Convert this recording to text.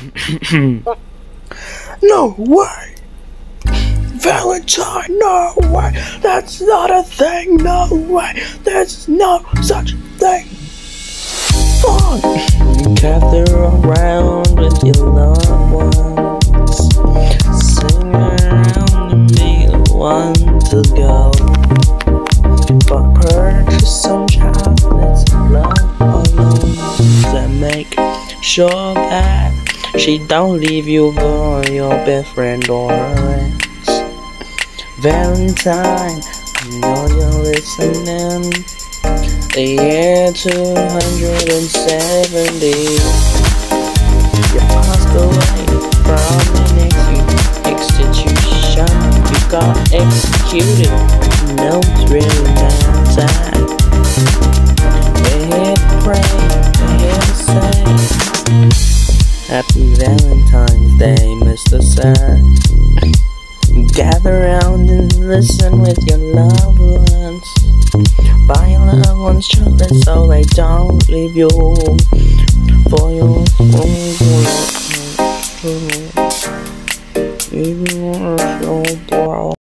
No way! Valentine, no way! That's not a thing, no way! There's no such thing! Fun! Gather around with your loved ones, sing around and be the one to go. But purchase some chocolates, love balloons, and make sure that she don't leave you for your best friend or her ex. Valentine, I know you're listening. The year 270. You passed away from the next institution. You got executed. No, it's really matter. We're here to pray. We're here to say Happy Valentine's Day, Mr. Sir. Gather round and listen with your loved ones. Buy your loved ones chocolate so they don't leave you for your own.